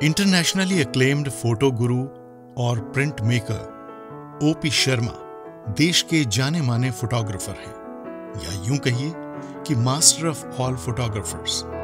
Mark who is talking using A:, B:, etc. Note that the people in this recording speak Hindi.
A: इंटरनेशनली एक्लेम्ड फोटो गुरु और प्रिंट मेकर ओपी शर्मा देश के जाने माने फोटोग्राफर हैं, या यूं कहिए कि मास्टर ऑफ ऑल फोटोग्राफर्स।